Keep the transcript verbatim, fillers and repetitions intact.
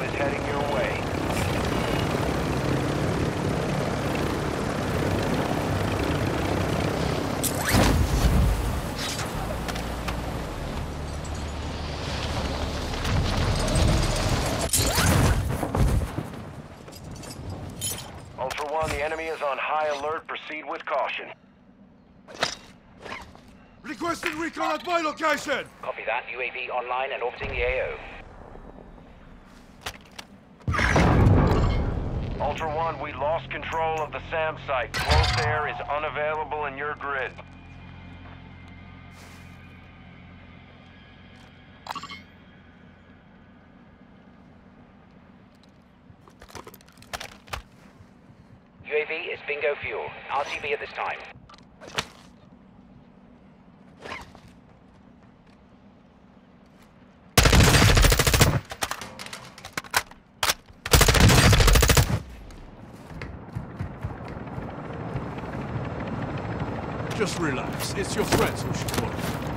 is heading your way. Ultra One, the enemy is on high alert. Proceed with caution. Requesting recon at my location! Copy that. U A V online and orbiting the A O. Ultra One, we lost control of the SAM site. Close air is unavailable in your grid. U A V is bingo fuel. R T B at this time. Just relax. It's your friends who should worry.